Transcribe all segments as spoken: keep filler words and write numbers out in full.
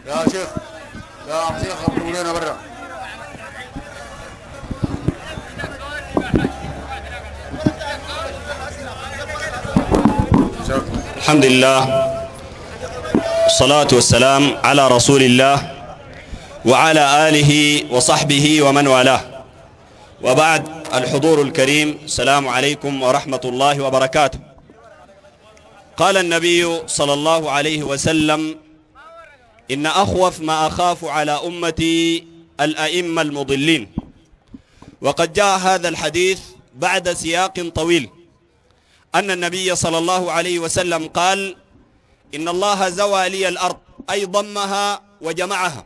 يا شيخ يا شيخ خبروا لنا برا. الحمد لله والصلاة والسلام على رسول الله وعلى آله وصحبه ومن والاه، وبعد. الحضور الكريم، السلام عليكم ورحمة الله وبركاته. قال النبي صلى الله عليه وسلم: إن أخوف ما أخاف على أمتي الأئمة المضلين. وقد جاء هذا الحديث بعد سياق طويل، أن النبي صلى الله عليه وسلم قال: إن الله زوى لي الأرض، أي ضمها وجمعها،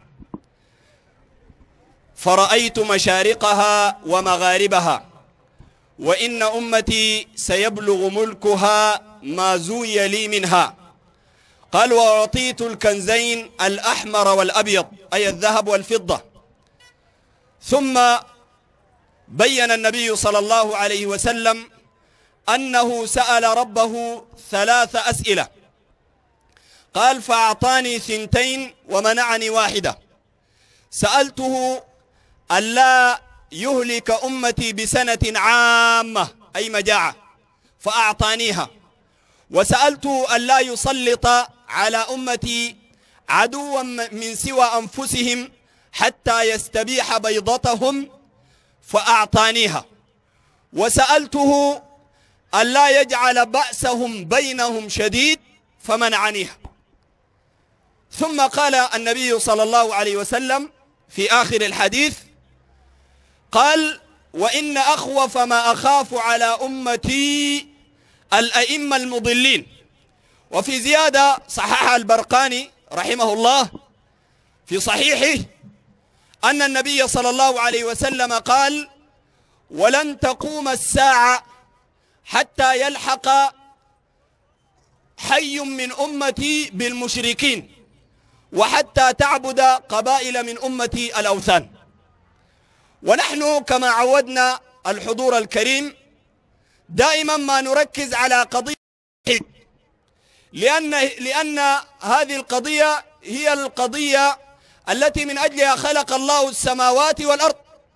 فرأيت مشارقها ومغاربها، وإن أمتي سيبلغ ملكها ما زوي لي منها. قال: وأعطيت الكنزين الأحمر والأبيض، أي الذهب والفضة. ثم بين النبي صلى الله عليه وسلم أنه سأل ربه ثلاث أسئلة. قال: فأعطاني ثنتين ومنعني واحدة. سألته ألا يهلك أمتي بسنة عامة، أي مجاعة، فأعطانيها. وسألته ألا يسلط على أمتي عدوا من سوى أنفسهم حتى يستبيح بيضتهم، فأعطانيها. وسألته ألا يجعل بأسهم بينهم شديد، فمنعنيها. ثم قال النبي صلى الله عليه وسلم في آخر الحديث، قال: وإن أخوف ما أخاف على أمتي الأئمة المضلين. وفي زيادة صححها البرقاني رحمه الله في صحيحه أن النبي صلى الله عليه وسلم قال: ولن تقوم الساعة حتى يلحق حي من أمتي بالمشركين، وحتى تعبد قبائل من أمتي الأوثان. ونحن كما عودنا الحضور الكريم دائما ما نركز على قضية التوحيد، لأن, لأن هذه القضية هي القضية التي من أجلها خلق الله السماوات والأرض.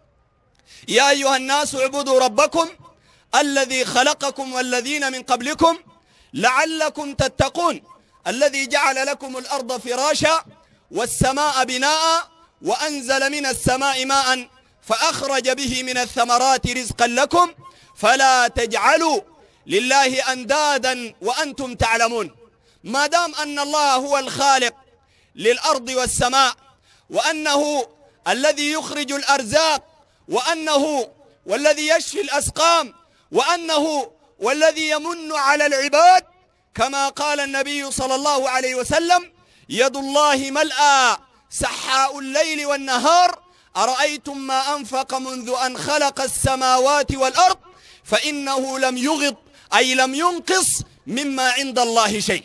يا أيها الناس اعبدوا ربكم الذي خلقكم والذين من قبلكم لعلكم تتقون، الذي جعل لكم الأرض فراشا والسماء بناء وأنزل من السماء ماء فأخرج به من الثمرات رزقا لكم فلا تجعلوا لله أندادا وأنتم تعلمون. ما دام أن الله هو الخالق للأرض والسماء، وأنه الذي يخرج الأرزاق، وأنه والذي يشفي الأسقام، وأنه والذي يمن على العباد، كما قال النبي صلى الله عليه وسلم: يد الله ملأى سحاء الليل والنهار، أرأيتم ما أنفق منذ أن خلق السماوات والأرض فإنه لم يغض، أي لم ينقص مما عند الله شيء.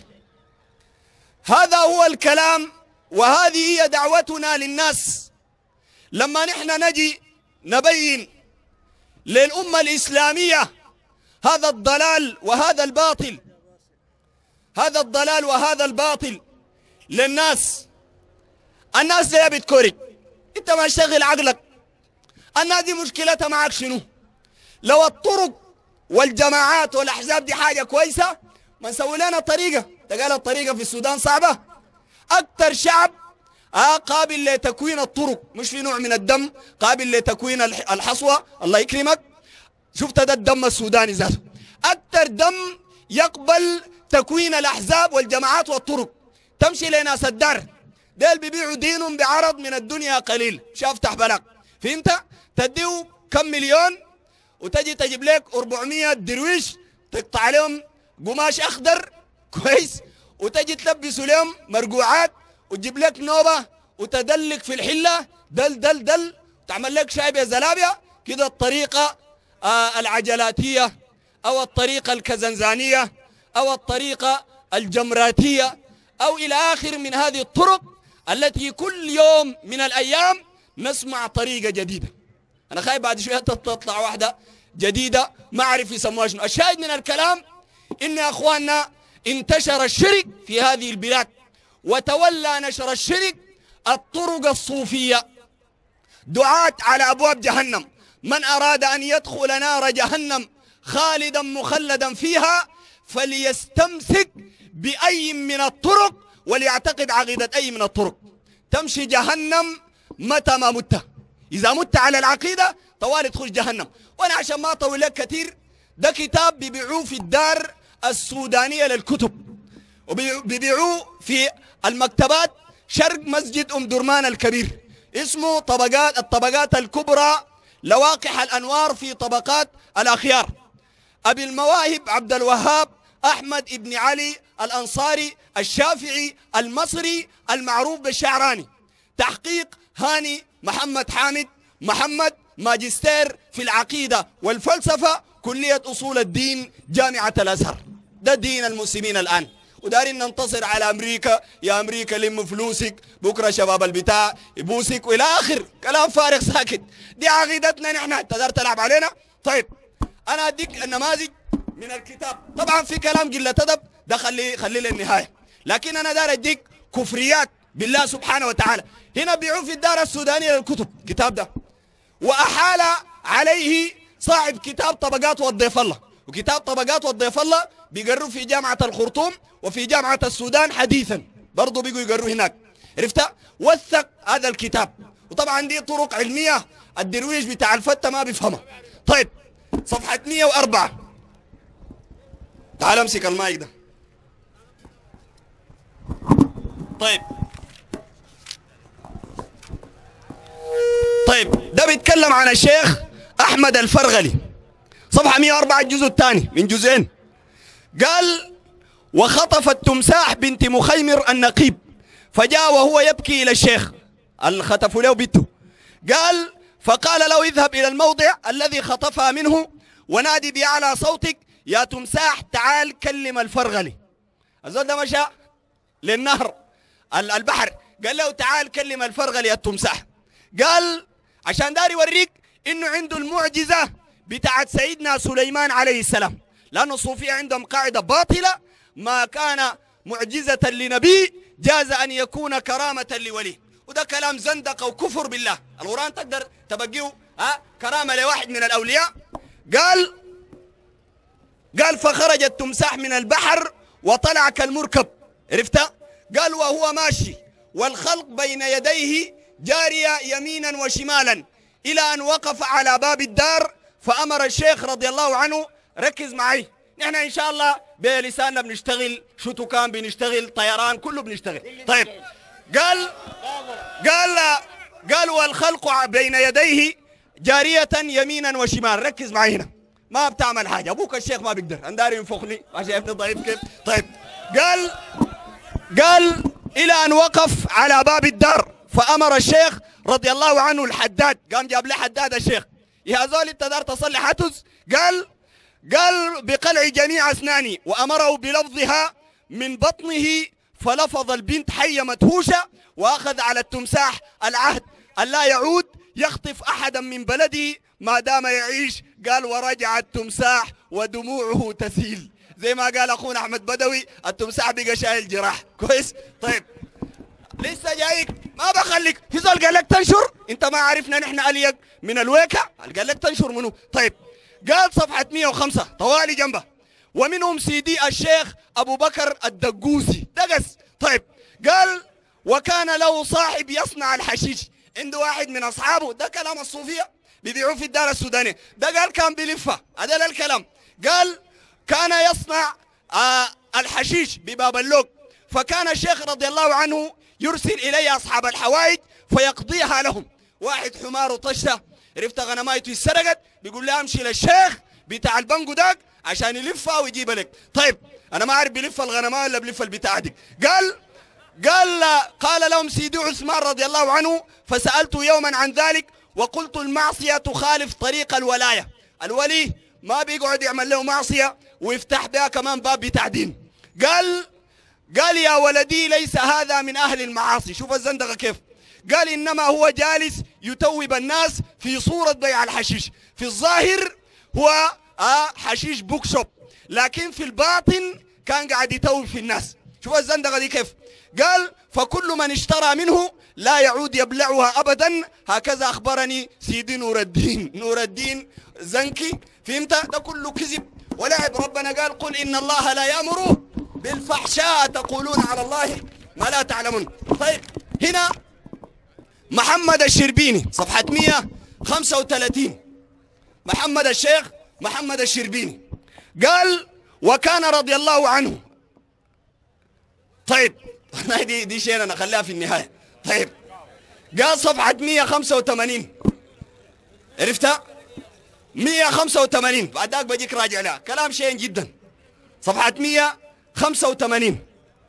هذا هو الكلام، وهذه هي دعوتنا للناس. لما نحن نجي نبين للأمة الإسلامية هذا الضلال وهذا الباطل، هذا الضلال وهذا الباطل للناس، الناس دي بتكورك، انت ما اشتغل عقلك. الناس دي مشكلتها معك شنو؟ لو الطرق والجماعات والأحزاب دي حاجة كويسة ما نسوي لنا طريقة. تقال الطريقة في السودان صعبة. أكثر شعب آه قابل لتكوين الطرق، مش في نوع من الدم، قابل لتكوين الحصوة. الله يكرمك، شفت ده الدم السوداني ذاته أكثر دم يقبل تكوين الأحزاب والجماعات والطرق. تمشي لناس الدار ديل بيبيعوا دينهم بعرض من الدنيا قليل، شاف افتح بلاك، فهمت؟ تديه كم مليون وتجي تجيب لك أربعمية درويش تقطع لهم قماش أخضر كويس، وتجي تلبسوا لهم مرقوعات وتجيب لك نوبة وتدلك في الحلة دل دل دل، تعمل لك شاي بزلابيا كده. الطريقة آه العجلاتية أو الطريقة الكزنزانية أو الطريقة الجمراتية أو إلى آخر من هذه الطرق التي كل يوم من الأيام نسمع طريقة جديدة. أنا خايف بعد شوية تطلع واحدة جديدة ما أعرف يسموها شنو. الشاهد من الكلام إن يا أخواننا انتشر الشرك في هذه البلاد، وتولى نشر الشرك الطرق الصوفية دعاة على أبواب جهنم. من أراد أن يدخل نار جهنم خالدا مخلدا فيها فليستمسك بأي من الطرق وليعتقد عقيدة أي من الطرق. تمشي جهنم متى ما مت. إذا مت على العقيدة طوالي تخش جهنم. وأنا عشان ما أطول لك كثير، ده كتاب بيبيعوه في الدار السودانية للكتب، وبيبيعوه في المكتبات شرق مسجد أم درمان الكبير، اسمه طبقات الطبقات الكبرى لواقح الأنوار في طبقات الأخيار. أبي المواهب عبد الوهاب أحمد ابن علي الأنصاري الشافعي المصري المعروف بالشعراني. تحقيق هاني محمد حامد محمد، ماجستير في العقيدة والفلسفة، كلية أصول الدين جامعة الأزهر. ده دين المسلمين الآن، ودارين ننتصر على أمريكا. يا أمريكا لم فلوسك، بكرة شباب البتاع يبوسك وإلى آخر كلام فارغ ساكت. دي عقيدتنا نحن، تقدر تلعب علينا؟ طيب أنا أديك النماذج من الكتاب. طبعا في كلام قلة أدب ده خلي خلي للنهاية، لكن أنا دار أديك كفريات بالله سبحانه وتعالى. هنا بيعوا في الدار السودانية للكتب كتاب ده، وأحال عليه صاحب كتاب طبقات والضيف الله. وكتاب طبقات والضيف الله بيقروا في جامعة الخرطوم وفي جامعة السودان حديثا، برضو بيقوا يقروا هناك. عرفت؟ وثق هذا الكتاب. وطبعا دي طرق علمية الدرويش بتاع الفتة ما بيفهمها. طيب صفحة مئة وأربعة، تعال امسك المايك ده. طيب طيب ده بيتكلم عن الشيخ أحمد الفرغلي، صفحة مئة وأربعة الجزء الثاني من جزئين. قال: وخطفت تمساح بنت مخيمر النقيب فجاء وهو يبكي إلى الشيخ، الخطفوا له بنته. قال: فقال له: اذهب إلى الموضع الذي خطفها منه ونادي بأعلى صوتك يا تمساح تعال كلم الفرغلي. الزول ده مشى للنهر البحر، قال له تعال كلم الفرغلي التمساح. قال عشان داري يوريك انه عنده المعجزة بتاعت سيدنا سليمان عليه السلام، لأنه الصوفية عندهم قاعدة باطلة: ما كان معجزة لنبي جاز أن يكون كرامة لولي. وده كلام زندقة وكفر بالله. القرآن تقدر تبقيه ها كرامة لواحد من الأولياء. قال قال فخرج التمساح من البحر وطلع كالمركب. عرفت؟ قال وهو ماشي والخلق بين يديه جارية يمينا وشمالا إلى أن وقف على باب الدار فأمر الشيخ رضي الله عنه. ركز معي، نحن إن شاء الله بلساننا بنشتغل شوتوكان، بنشتغل طيران، كله بنشتغل. طيب قال قال قال والخلق بين يديه جارية يمينا وشمالا. ركز معي هنا، ما بتعمل حاجة، أبوك الشيخ ما بيقدر، أنداري ينفخني ما شايفني ضعيف كيف. طيب قال قال إلى أن وقف على باب الدار فأمر الشيخ رضي الله عنه الحداد، قام جاب له حداد الشيخ: يا زول أنت دار تصلي حتز؟ قال قال بقلع جميع أسناني، وأمره بلفظها من بطنه فلفظ البنت حية مدهوشة، وأخذ على التمساح العهد أن لا يعود يخطف أحدا من بلده ما دام يعيش. قال ورجع التمساح ودموعه تسيل، زي ما قال أخونا أحمد بدوي التمساح بقى شايل جراح. كويس؟ طيب لسه جايك، ما بخليك في زول قال لك تنشر، انت ما عرفنا نحن اليك من الويكة، قال لك تنشر منه. طيب قال صفحة مئة وخمسة طوالي جنبه: ومنهم سيدي الشيخ أبو بكر الدقوسي دقس. طيب قال وكان له صاحب يصنع الحشيش، عنده واحد من أصحابه، ده كلام الصوفية بيبيعوه في الدار السودانية، ده قال كان بلفة، هذا الكلام. قال كان يصنع آه الحشيش بباب اللوق، فكان الشيخ رضي الله عنه يرسل إلي أصحاب الحوائج فيقضيها لهم. واحد حمار طشة، عرفت غنمايته اتسرقت، بيقول لها امشي للشيخ بتاع البنك داك عشان يلفها ويجيبها لك. طيب انا ما اعرف بلف الغنماء ولا بلف البتاع دي. قال قال قال لهم سيدي عثمان رضي الله عنه: فسألت يوما عن ذلك وقلت المعصية تخالف طريق الولاية، الولي ما بيقعد يعمل له معصية ويفتح بها كمان باب بتاع دين. قال قال يا ولدي ليس هذا من أهل المعاصي. شوف الزندقة كيف. قال إنما هو جالس يتوب الناس في صورة بيع الحشيش، في الظاهر هو آه حشيش بوك شوب، لكن في الباطن كان قاعد يتوب في الناس. شوف الزندقة دي كيف. قال فكل من اشترى منه لا يعود يبلعها أبدا، هكذا أخبرني سيدي نور الدين نور الدين زنكي. فهمت؟ ده كله كذب ولعب. ربنا قال قل إن الله لا يأمر بالفحشاء تقولون على الله ما لا تعلمون. طيب هنا محمد الشربيني صفحة مئة وخمسة وثلاثين، محمد الشيخ محمد الشربيني قال وكان رضي الله عنه. طيب دي دي شيء انا اخليها في النهايه. طيب قال صفحه مئة وخمسة وثمانين، عرفتها؟ مئة وخمسة وثمانين بعد ذاك بجيك راجع لها، كلام شيء جدا. صفحه مئة وخمسة وثمانين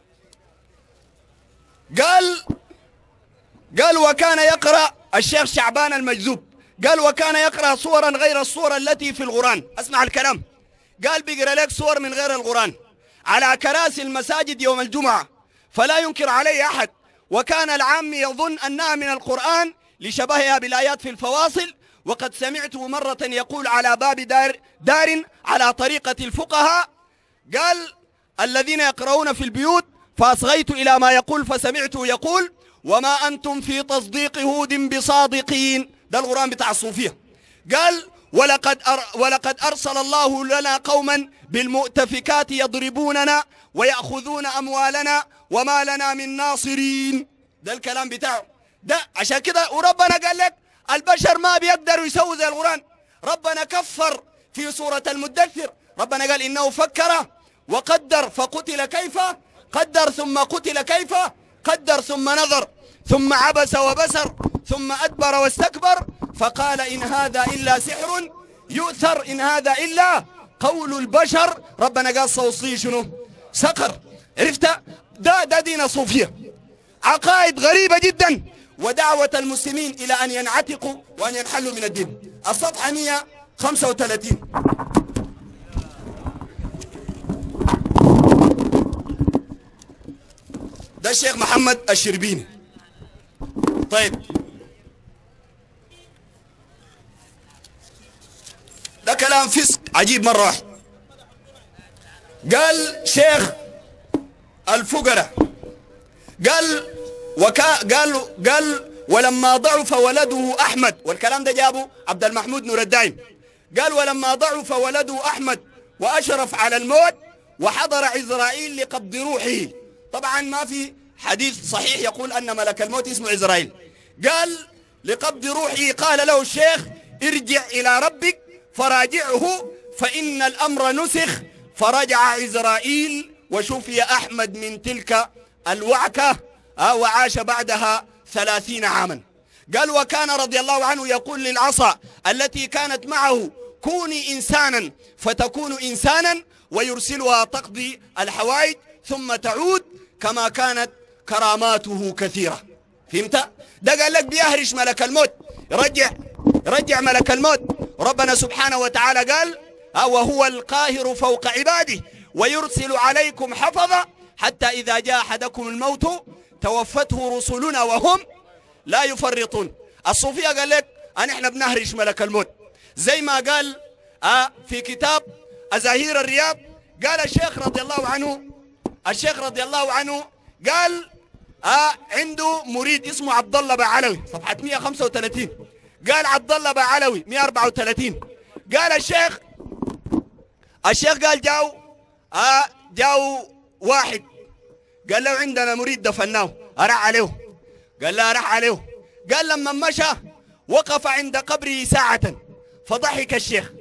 قال قال وكان يقرأ الشيخ شعبان المجذوب، قال وكان يقرأ صورا غير الصور التي في القرآن. اسمع الكلام، قال بيقرأ لك صور من غير القرآن على كراسي المساجد يوم الجمعة فلا ينكر عليه أحد، وكان العام يظن أنها من القرآن لشبهها بالآيات في الفواصل، وقد سمعته مرة يقول على باب دار, دار على طريقة الفقهاء، قال الذين يقرؤون في البيوت فأصغيت إلى ما يقول فسمعته يقول وما أنتم في تصديق هود بصادقين. ده القرآن بتاع الصوفية. قال ولقد, أر ولقد أرسل الله لنا قوما بالمؤتفكات يضربوننا ويأخذون أموالنا وما لنا من ناصرين. ده الكلام بتاعه ده. عشان كده وربنا قال لك البشر ما بيقدروا يسووا زي القرآن. ربنا كفر في سورة المدثر، ربنا قال إنه فكر وقدر فقتل كيف قدر ثم قتل كيف قدر ثم نظر ثم عبس وبسر ثم أدبر واستكبر فقال إن هذا إلا سحر يؤثر إن هذا إلا قول البشر. ربنا قال سوصلي شنو؟ سقر. عرفت؟ ده ده دين الصوفية، عقائد غريبة جدا، ودعوة المسلمين إلى أن ينعتقوا وأن ينحلوا من الدين. الصفحة مئة وخمسة وثلاثين ده الشيخ محمد الشربيني. طيب ده كلام فسق عجيب مرة واحد. قال شيخ الفقراء قال وكا قال قال ولما ضعف ولده أحمد، والكلام ده جابه عبد المحمود نور الدايم. قال ولما ضعف ولده أحمد وأشرف على الموت وحضر عزرائيل لقبض روحه. طبعا ما في حديث صحيح يقول أن ملك الموت اسمه عزرائيل. قال لقبض روحه قال له الشيخ ارجع إلى ربك فراجعه فإن الأمر نسخ، فرجع عزرائيل وشفي أحمد من تلك الوعكة وعاش بعدها ثلاثين عاما. قال وكان رضي الله عنه يقول للعصا التي كانت معه كوني إنسانا فتكون إنسانا، ويرسلها تقضي الحوائج ثم تعود كما كانت كراماته كثيرة. فهمت؟ ده قال لك بيهرش ملك الموت، رجع رجع ملك الموت. ربنا سبحانه وتعالى قال وهو القاهر فوق عباده ويرسل عليكم حفظا حتى إذا جاء أحدكم الموت توفته رسلنا وهم لا يفرطون. الصوفية قال لك أن احنا بنهرش ملك الموت، زي ما قال آه في كتاب أزاهير الرياض. قال الشيخ رضي الله عنه الشيخ رضي الله عنه قال آه عنده مريد اسمه عبد الله بعلوي، صفحة مئة وخمسة وثلاثين. قال عبد الله بعلوي مئة وأربعة وثلاثين. قال الشيخ الشيخ قال جاو آه جاو واحد قال له عندنا مريد دفناه أرح عليه. قال له أرح عليه. قال لما مشى وقف عند قبره ساعة فضحك الشيخ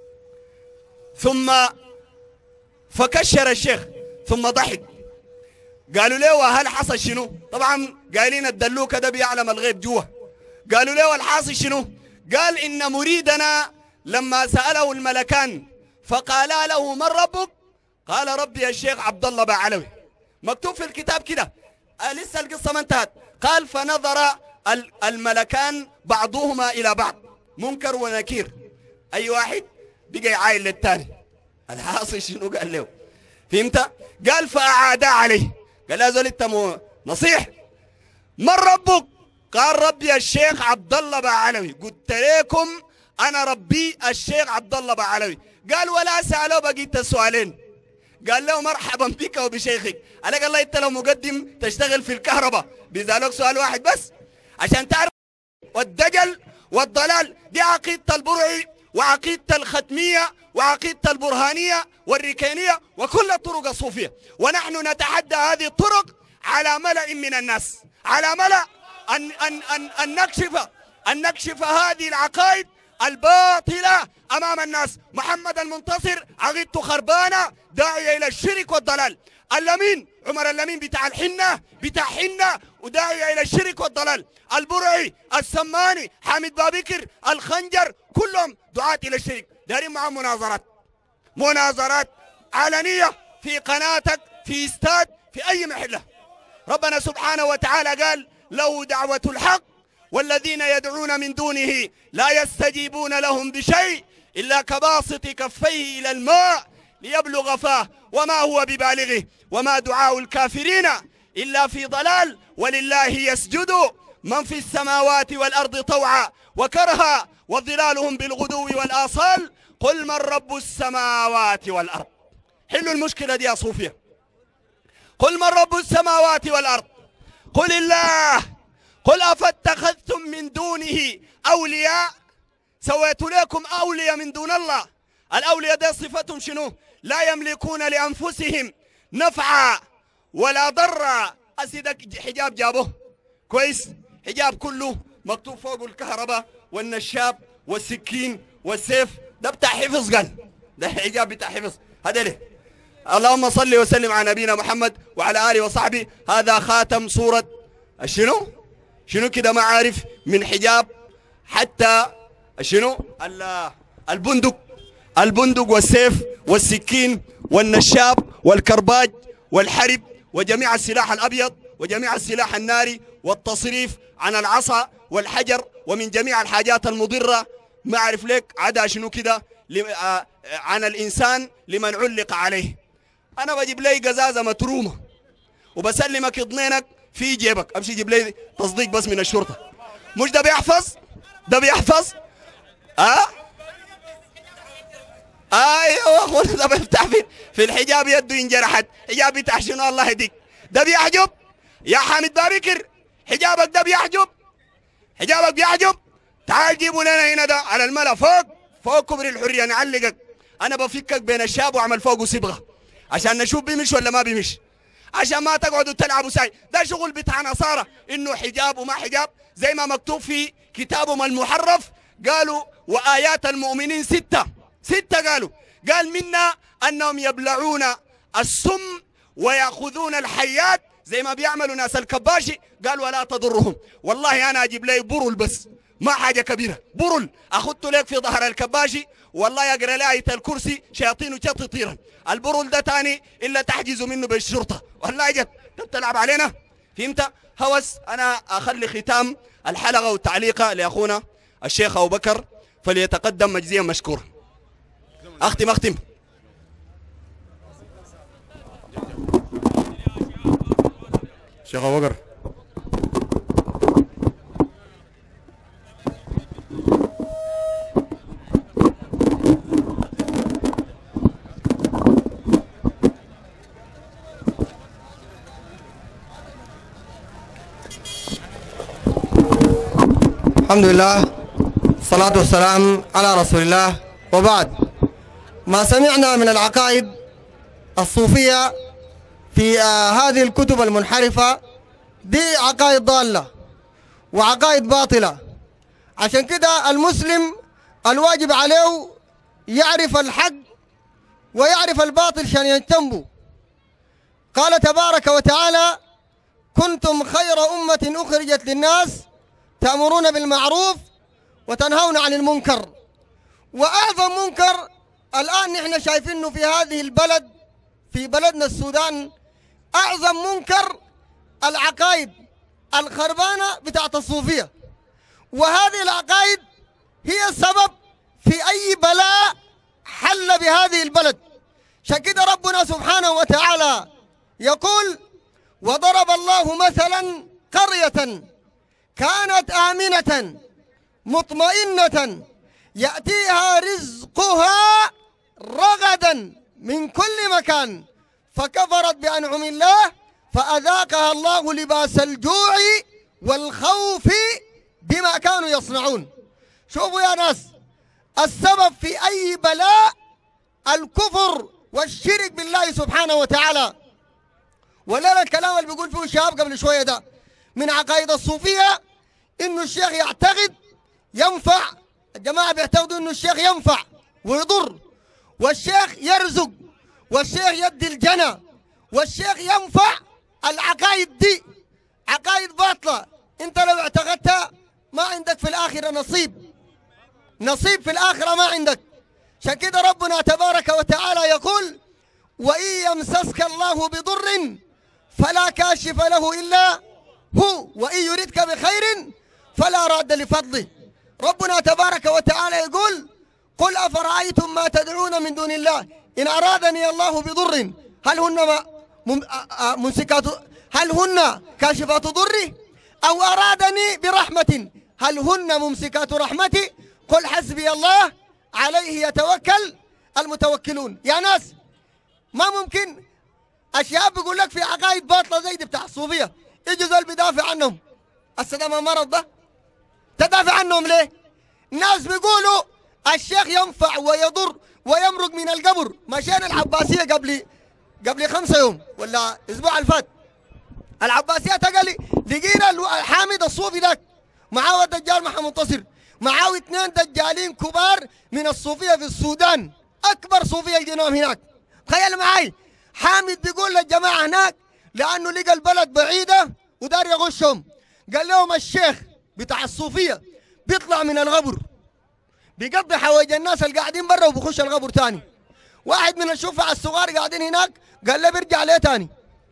ثم فكشر الشيخ ثم ضحك. قالوا له هل حصل شنو؟ طبعا قايلين الدلوكة ده بيعلم الغيب جوا. قالوا له الحاصل شنو؟ قال إن مريدنا لما سأله الملكان فقالا له من ربك؟ قال ربي الشيخ عبد الله بعلوي. مكتوب في الكتاب كده آه لسه القصة ما انتهت. قال فنظر الملكان بعضهما إلى بعض منكر ونكير، أي واحد بقى عايل للتاني. الحاصل شنو؟ قال له فهمت؟ قال فأعاد عليه. قال له زول انت نصيح من ربك؟ قال ربي الشيخ عبد الله بعلوي. قلت لكم أنا ربي الشيخ عبد الله بعلوي. قال ولا سألوا بقيت السؤالين. قال له مرحبا بك وبشيخك. أنا قال له أنت لو مقدم تشتغل في الكهرباء، بيسألوك سؤال واحد بس عشان تعرف والدجل والضلال. دي عقيدة البرعي وعقيدة الختمية وعقيدة البرهانية والركينية وكل الطرق الصوفية، ونحن نتحدى هذه الطرق على ملأ من الناس، على ملأ أن, أن, أن, أن نكشف أن نكشف هذه العقائد الباطلة أمام الناس. محمد المنتصر عقيدته خربانة، داعية إلى الشرك والضلال. اللمين عمر اللمين بتاع الحنة بتاع حنة وداعية إلى الشرك والضلال. البرعي، السماني، حامد بابكر، الخنجر، كلهم دعاة إلى الشرك. دارين معهم مناظرات، مناظرات علنية في قناتك، في استاد، في أي محلة. ربنا سبحانه وتعالى قال له دعوة الحق والذين يدعون من دونه لا يستجيبون لهم بشيء إلا كباسط كفيه إلى الماء ليبلغ فاه وما هو ببالغه وما دعاء الكافرين إلا في ضلال ولله يسجد من في السماوات والأرض طوعا وكرها وظلالهم بالغدو والآصال قل من رب السماوات والأرض. حلوا المشكلة دي يا صوفيا. قل من رب السماوات والأرض قل الله. قل أفاتخذتم من دونه أولياء، سويت لكم أولياء من دون الله. الأولياء دي صفتهم شنو؟ لا يملكون لأنفسهم نفعا ولا ضرا. أسيدك حجاب جابه كويس، حجاب كله مكتوب فوق الكهرباء والنشاب والسكين والسيف، ده بتاع حفظ. قال ده حجاب بتاع حفظ. هذا ليه؟ اللهم صل وسلم على نبينا محمد وعلى آله وصحبه. هذا خاتم صورة شنو؟ شنو كده ما عارف من حجاب حتى شنو؟ البندق، البندق والسيف والسكين والنشاب والكرباج والحرب وجميع السلاح الأبيض وجميع السلاح الناري والتصريف عن العصا والحجر ومن جميع الحاجات المضرة. ما أعرف لك عدا شنو كده عن الإنسان لمن علق عليه. أنا بجيب لي قزازة مترومة وبسلمك اضنينك في جيبك، امشي جيب لي تصديق بس من الشرطه. مش ده بيحفظ؟ ده بيحفظ؟ اه ايوه اخونا ده بيفتح في, في الحجاب يده ينجرحت. حجاب بتاع شنو الله يهديك؟ ده بيحجب يا حامد بابكر؟ حجابك ده بيحجب؟ حجابك بيحجب؟ تعال جيبوا لنا هنا ده على الملا فوق فوق كبر الحريه نعلقك. انا بفكك بين الشاب واعمل فوقه صبغه عشان نشوف بيمش ولا ما بيمش، عشان ما تقعدوا تلعبوا ساي. ده شغل بتاع نصارى انه حجاب وما حجاب، زي ما مكتوب في كتابهم المحرف. قالوا وآيات المؤمنين ستة ستة قالوا قال منا أنهم يبلعون السم ويأخذون الحيات زي ما بيعملوا ناس الكباشي. قال ولا تضرهم. والله أنا أجيب لي برل بس ما حاجة كبيرة، برل أخذت لك في ظهر الكباشي والله يقرأ لي آية الكرسي شياطين وشط طيرا. البرل ده تاني إلا تحجزوا منه بالشرطة. والله جد تلعب علينا، فهمت؟ هوس. أنا أخلي ختام الحلقة والتعليقة لأخونا الشيخ أبو بكر فليتقدم مجزيا مشكورا. أختم أختم شيخ أبو بكر. الحمد لله الصلاة والسلام على رسول الله، وبعد. ما سمعنا من العقائد الصوفية في آه هذه الكتب المنحرفة دي عقائد ضالة وعقائد باطلة. عشان كده المسلم الواجب عليه يعرف الحق ويعرف الباطل عشان يجتنبه. قال تبارك وتعالى كنتم خير أمة أخرجت للناس تأمرون بالمعروف وتنهون عن المنكر. وأعظم منكر الآن نحن شايفينه في هذه البلد، في بلدنا السودان، أعظم منكر العقائد الخربانة بتاعت الصوفية. وهذه العقائد هي السبب في أي بلاء حل بهذه البلد. عشان كده ربنا سبحانه وتعالى يقول وضرب الله مثلا قرية كانت آمنة مطمئنة يأتيها رزقها رغدا من كل مكان فكفرت بأنعم الله فأذاقها الله لباس الجوع والخوف بما كانوا يصنعون. شوفوا يا ناس، السبب في أي بلاء الكفر والشرك بالله سبحانه وتعالى. ولا الكلام اللي بيقول فيه الشباب قبل شوية ده من عقائد الصوفية إنه الشيخ يعتقد ينفع. الجماعة بيعتقدوا إنه الشيخ ينفع ويضر، والشيخ يرزق، والشيخ يدي الجنة، والشيخ ينفع. العقائد دي عقائد باطلة، انت لو اعتقدتها ما عندك في الآخرة نصيب، نصيب في الآخرة ما عندك. عشان كده ربنا تبارك وتعالى يقول: وإن يمسسك الله بضر فلا كاشف له إلا هو وإن يردك بخير فلا راد لفضله. ربنا تبارك وتعالى يقول: قل أفرأيتم ما تدعون من دون الله إن أرادني الله بضر هل هن ممسكات هل هن كاشفات ضره أو أرادني برحمة هل هن ممسكات رحمتي قل حسبي الله عليه يتوكل المتوكلون. يا ناس، ما ممكن أشياء بيقول لك في عقائد باطلة زي دي بتاع الصوفية يجي زول بيدافع عنهم. السلام مرض ده تدافع عنهم ليه؟ الناس بيقولوا الشيخ ينفع ويضر ويمرق من القبر. مشينا العباسية قبل قبل خمسة يوم ولا اسبوع الفات، العباسية تقلي لقينا الحامد الصوفي ذاك معاه الدجال محمد منتصر، معاه اثنين دجالين كبار من الصوفية في السودان، أكبر صوفية لقيناهم هناك. تخيل معي، حامد بيقول للجماعة هناك لأنه لقى البلد بعيدة ودار يغشهم، قال لهم الشيخ بتاع الصوفية بيطلع من الغبر بيقضي حوالي الناس اللي قاعدين برا وبخش الغبر تاني. واحد من الشفعاء الصغار قاعدين هناك قال له بيرجع ليه تاني؟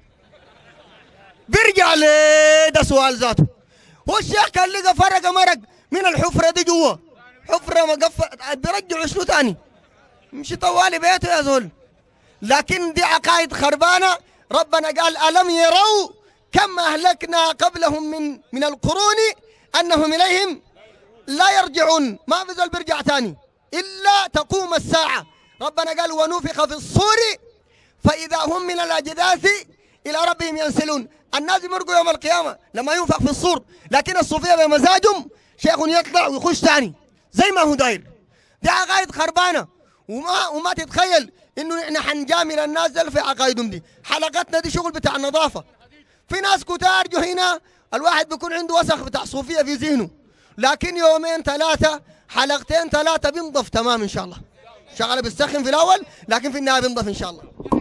بيرجع ليه؟ ده سؤال ذاته. هو الشيخ كان لقى فرق مرق من الحفرة دي جوا، حفرة مقفة بيرجعوا شنو تاني؟ مش طوالي بيته يا زول. لكن دي عقائد خربانة. ربنا قال: ألم يروا كم أهلكنا قبلهم من من القرون أنهم إليهم لا يرجعون. ما في زول بيرجع تاني إلا تقوم الساعة. ربنا قال: ونفخ في الصور فإذا هم من الأجداث إلى ربهم ينسلون. الناس يمرقوا يوم القيامة لما ينفخ في الصور، لكن الصوفية بمزاجهم شيخ يطلع ويخش تاني زي ما هو داير. دي عقائد خربانة، وما وما تتخيل إنه إحنا حنجامل الناس دل في عقائدهم دي. حلقتنا دي شغل بتاع النظافة. في ناس كتار جو هنا الواحد بيكون عنده وسخ بتاع صوفية في ذهنه، لكن يومين ثلاثة حلقتين ثلاثة بينضف تمام إن شاء الله. شغله بيستخدم في الأول لكن في النهاية بينضف إن شاء الله.